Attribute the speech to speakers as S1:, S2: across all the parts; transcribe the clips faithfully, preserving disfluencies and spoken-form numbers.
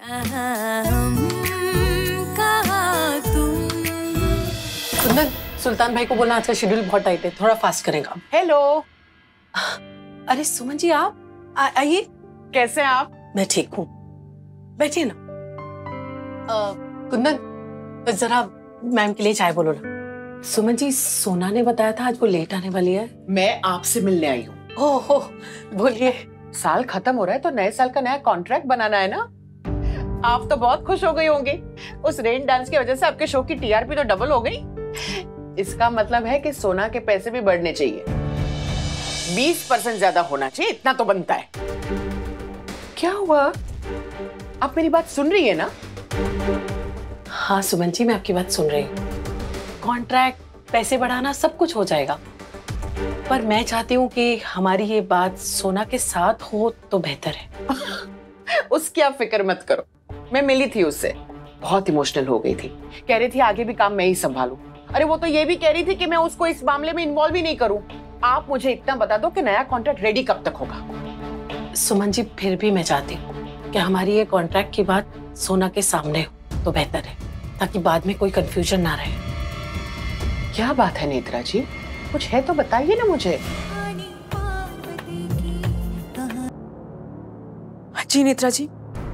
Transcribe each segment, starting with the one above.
S1: कुंदन, सुल्तान भाई को बोलना आज का शेड्यूल बहुत टाइट है, थोड़ा फास्ट करेगा।
S2: हेलो।
S1: अरे सुमन जी आप आइए।
S2: कैसे हैं आप?
S1: मैं ठीक हूँ, बैठिए ना। कुंदन जरा मैम के लिए चाय बोलो ना। सुमन जी, सोना ने बताया था आज वो लेट आने वाली है।
S2: मैं आपसे मिलने आई हूँ।
S1: ओहो, बोलिए।
S2: साल खत्म हो रहा है तो नए साल का नया कॉन्ट्रैक्ट बनाना है ना। आप तो बहुत खुश हो गई होंगी, उस रेन डांस की वजह से आपके शो की टीआरपी तो डबल हो गई। इसका मतलब है कि सोना के पैसे भी बढ़ने चाहिए, बीस परसेंट ज्यादा होना चाहिए, इतना तो बनता है। क्या हुआ, आप मेरी बात सुन रही है ना?
S1: हाँ सुमन जी, मैं आपकी बात सुन रही हूँ। कॉन्ट्रैक्ट, पैसे बढ़ाना सब कुछ हो जाएगा, पर मैं चाहती हूँ कि हमारी ये बात सोना के साथ हो तो बेहतर है।
S2: उसकी आप फिक्र मत करो, मैं मिली थी उससे, बहुत इमोशनल हो गई थी, कह रही थी आगे भी काम मैं ही संभालूं। अरे वो तो ये भी कह रही थी कि मैं उसको इस मामले में इन्वॉल्व ही नहीं करूं। आप मुझे इतना बता दो कि नया कॉन्ट्रैक्ट रेडी कब तक होगा?
S1: सुमन जी, फिर भी मैं चाहती हूँ कि हमारी ये कॉन्ट्रैक्ट की बात सोना के सामने हो तो बेहतर है, ताकि बाद में कोई कंफ्यूजन ना रहे।
S2: क्या बात है नेत्रा जी, कुछ है तो बताइए ना मुझे।
S3: जी नेत्रा जी,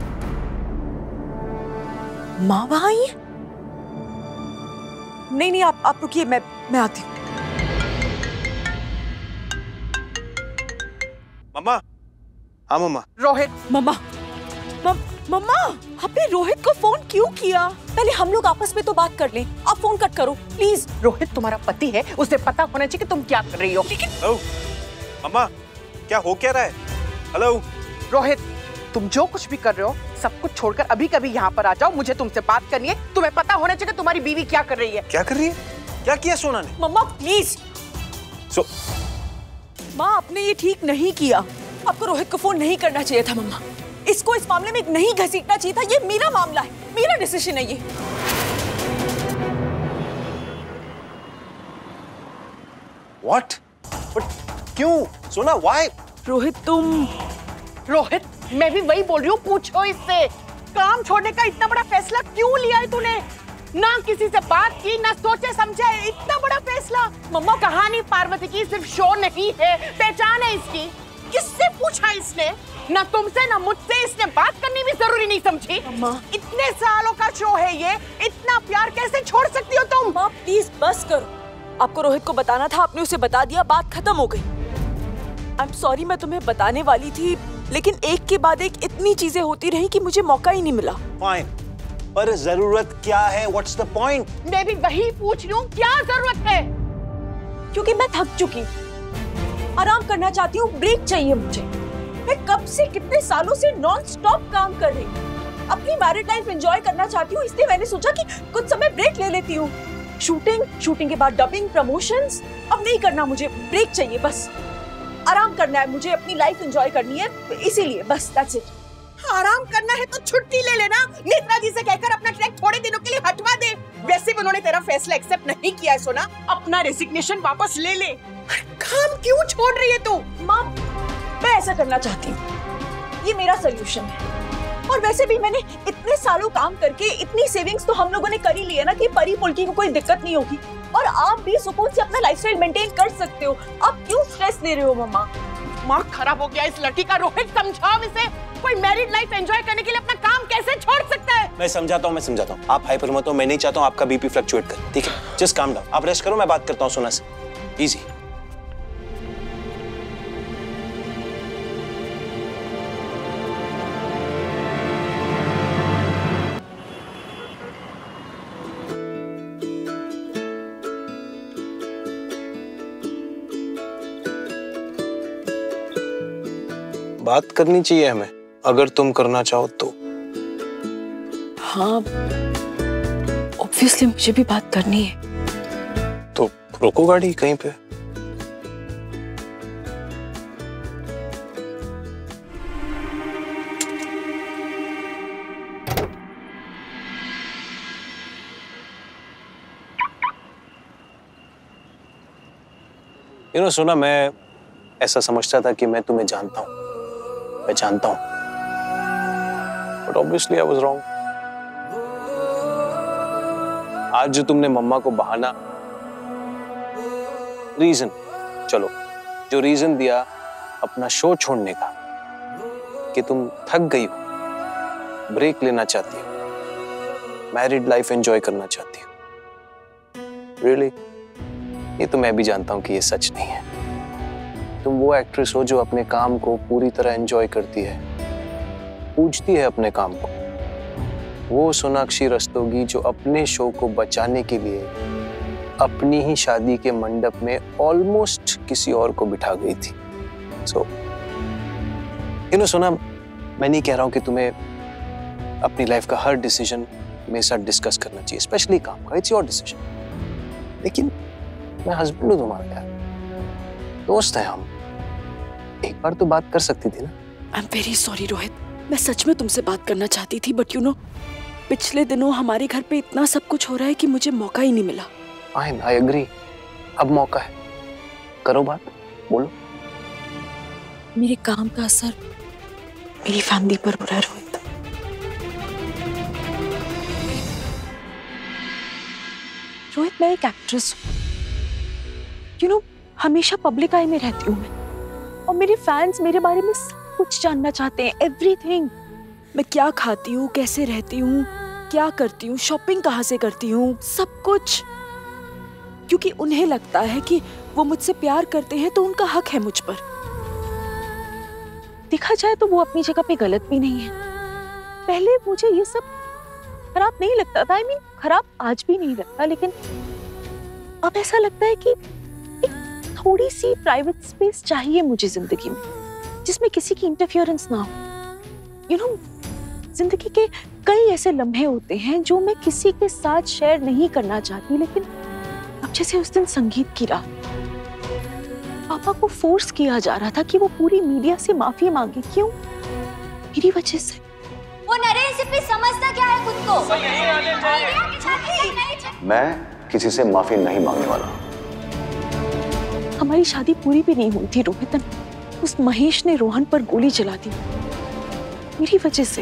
S3: माँ वहां आई है? नहीं नहीं, आप आप रुकिए, मैं मैं आती हूँ।
S4: मम्मा। हाँ मम्मा।
S3: रोहित। मम्मा मम्मा, आपने रोहित को फोन क्यों किया? पहले हम लोग आपस में तो बात कर लें, आप फोन कट करो प्लीज।
S2: रोहित तुम्हारा पति है, उसे पता होना चाहिए कि तुम क्या कर रही हो।
S3: लेकिन
S4: मम्मा, क्या हो क्या रहा है? हेलो
S2: रोहित, तुम जो कुछ भी कर रहे हो सब कुछ छोड़कर अभी कभी यहाँ पर आ जाओ, मुझे तुमसे बात करनी है। तुम्हें पता होना चाहिए कि तुम्हारी बीवी क्या कर रही है।
S4: क्या कर रही है? क्या किया सोना ने?
S3: मम्मा प्लीज।
S4: सो
S3: माँ, आपने ये ठीक नहीं किया, आपको रोहित को फोन नहीं करना चाहिए था। मम्मा, इसको इस मामले में नहीं घसीटना चाहिए था, ये मेरा मामला है, मेरा डिसीजन है ये।
S4: व्हाट? बट क्यों सोना? व्हाई?
S3: रोहित तुम
S2: रोहित, मैं भी वही बोल रही हूँ, पूछो इससे, काम छोड़ने का इतना बड़ा फैसला क्यों लिया है तूने? ना किसी से बात की, ना सोचे समझे, इतना बड़ा फैसला। मम्मा, कहानी पार्वती की सिर्फ शो नहीं है, पहचान है इसकी। किससे पूछा इसने? ना तुमसे ना मुझसे, इसने बात करनी भी जरूरी नहीं समझी।
S3: मम्मा,
S2: इतने सालों का शो है ये, इतना प्यार कैसे छोड़ सकती हो तुम?
S3: मम्मा प्लीज बस करो, आपको रोहित को बताना था, आपने उसे बता दिया, बात खत्म हो गई। आई एम सॉरी, मैं तुम्हें बताने वाली थी, लेकिन एक के बाद एक इतनी चीजें होती रही कि मुझे मौका ही नहीं मिला।
S4: फाइन, पर जरूरत क्या है? What's the point?
S2: मैं भी वही पूछ रही हूँ, क्या जरूरत है?
S3: क्योंकि मैं थक चुकी, आराम करना चाहती हूँ, ब्रेक चाहिए मुझे। मैं कब से कितने सालों से नॉन स्टॉप काम कर रही हूँ, अपनी मैरिड लाइफ एंजॉय करना चाहती हूँ, इसलिए मैंने सोचा कि कुछ समय ब्रेक ले लेती हूँ। शूटिंग, शूटिंग के बाद डबिंग, प्रमोशंस, अब नहीं करना मुझे, ब्रेक चाहिए, बस आराम करना है मुझे, अपनी लाइफ एंजॉय करनी है, इसीलिए बस दैट्स इट।
S2: आराम करना है तो छुट्टी ले लेना, नेत्रा जी से कहकर अपना ट्रैक थोड़े दिनों के लिए हटवा दे। वैसे भी उन्होंने तेरा फैसला एक्सेप्ट नहीं किया है सोना, अपना रेजिग्नेशन वापस ले ले। काम क्यों छोड़ रही है तू?
S3: माँ, मैं ऐसा करना चाहती हूँ, ये मेरा सोल्यूशन है। और वैसे भी मैंने इतने सालों काम करके इतनी सेविंग्स तो हम लोगों ने कर ही ली है ना कि परी पुलकी को कोई दिक्कत नहीं होगी, और आप भी सुकून से अपना लाइफस्टाइल मेंटेन कर सकते हो। आप क्यों स्ट्रेस ले रहे हो? मम्मा,
S2: माँ खराब हो गया इस लड़की का। रोहित, समझाओ इसे, कोई मैरिड लाइफ एंजॉय करने के लिए अपना काम कैसे छोड़ सकता है?
S4: मैं समझाता हूँ, मैं समझाता हूँ, आप हाइपर मत हो, मैं नहीं चाहता हूँ आपका बीपी फ्लक्चुएट करे, ठीक है? जस्ट काम डाउन, आप रेस्ट करो, मैं बात करता हूँ सोना से। इजी। बात करनी चाहिए हमें, अगर तुम करना चाहो तो।
S3: हाँ, ऑब्वियसली मुझे भी बात करनी है।
S4: तो रोको गाड़ी कहीं पे। यू नो सोना, मैं ऐसा समझता था कि मैं तुम्हें जानता हूँ, मैं जानता हूँ, but obviously I was wrong. आज जो तुमने मम्मा को बहाना, रीजन, चलो जो रीजन दिया अपना शो छोड़ने का कि तुम थक गई हो, ब्रेक लेना चाहती हो, मैरिड लाइफ एंजॉय करना चाहती हो, रियली really? ये तो मैं भी जानता हूं कि ये सच नहीं है। तुम वो एक्ट्रेस हो जो अपने काम को पूरी तरह एंजॉय करती है, पूजती है अपने काम को। वो सोनाक्षी रस्तोगी जो अपने शो को बचाने के लिए अपनी ही शादी के मंडप में ऑलमोस्ट किसी और को बिठा गई थी। सो यू नो सोना, मैं नहीं कह रहा हूं कि तुम्हें अपनी लाइफ का हर डिसीजन मेरे साथ डिस्कस करना चाहिए, स्पेशली काम का, इट्स योर डिसीजन। लेकिन मैं हस्बैंड हूं तुम्हारा यार, दोस्त है हम, एक बार तो बात कर सकती थी ना।
S3: I am very sorry Rohit, मैं सच में तुमसे बात करना चाहती थी, बट यू नो पिछले दिनों हमारे घर पे इतना सब कुछ हो रहा है कि मुझे मौका ही नहीं मिला।
S4: फाइन, आई एग्री, अब मौका है, करो बात, बोलो।
S3: मेरे काम का असर मेरी फैमिली पर हो रहा है रोहित। रोहित, मैं एक एक्ट्रेस हूँ, यू नो हमेशा पब्लिक आई में रहती हूँ मैं, और मेरे फैंस मेरे बारे में सब कुछ जानना चाहते हैं, एवरीथिंग। मैं क्या खाती हूँ, कैसे रहती हूँ, क्या करती हूँ, शॉपिंग कहाँ से करती हूँ, सब कुछ, क्योंकि उन्हें लगता है कि वो मुझसे प्यार करते हैं तो उनका हक है मुझ पर। देखा जाए तो वो अपनी जगह पे गलत भी नहीं है। पहले मुझे ये सब खराब नहीं लगता था, आई मीन खराब आज भी नहीं लगता, लेकिन अब ऐसा लगता है कि एक थोड़ी सी प्राइवेट स्पेस चाहिए मुझे जिंदगी में, जिसमें किसी की इंटरफियरेंस ना हो। यू you नो know, जिंदगी के कई ऐसे लम्हे होते हैं जो मैं किसी के साथ शेयर नहीं करना चाहती, लेकिन अब जैसे उस दिन संगीत की रात, पापा को फोर्स किया जा रहा था कि वो पूरी मीडिया से माफी मांगे। क्यों? मेरी वजह से।
S5: वो नरेश सिर्फ समझता क्या है खुद को।
S6: मैं किसी से माफी नहीं मांगने वाला।
S3: हमारी शादी पूरी भी नहीं हुई थी रोहित, उस महेश ने रोहन पर गोली चला दी मेरी वजह से।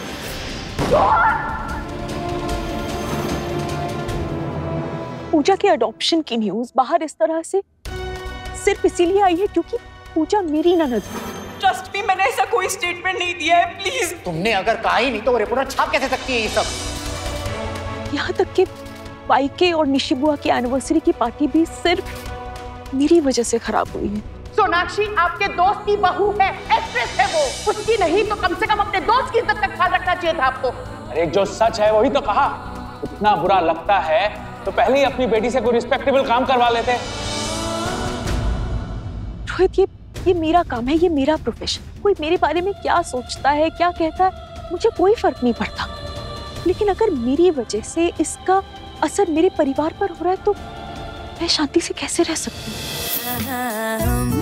S3: पूजा के अडॉप्शन की न्यूज बाहर इस तरह से सिर्फ इसीलिए आई है क्योंकि पूजा मेरी ननद है।
S7: ट्रस्ट मी, मैंने ऐसा कोई स्टेटमेंट नहीं दिया है, प्लीज।
S2: तुमने अगर कहा ही नहीं तो रिपोर्टर छाप कैसे सकती है ये सब?
S3: यहाँ तक कि वाईके और निशिबुआ की एनिवर्सरी की पार्टी भी सिर्फ मेरी वजह से खराब हुई है।
S2: सोनाक्षी आपके दोस्त की बहू है, एक्ट्रेस है वो, उसकी नहीं तो कम से कम अपने दोस्त की इज्जत का ख्याल रखना चाहिए था आपको।
S8: अरे जो सच है वही तो कहा। इतना बुरा लगता है तो पहले ही अपनी बेटी से कोई रिस्पेक्टेबल काम करवा लेते।
S3: रोहित, ये ये मेरा काम है, ये मेरा प्रोफेशन। कोई मेरे बारे में क्या सोचता है, क्या कहता है, मुझे कोई फर्क नहीं पड़ता। लेकिन अगर मेरी वजह से इसका असर मेरे परिवार पर हो रहा है तो मैं शांति से कैसे रह सकती हूँ?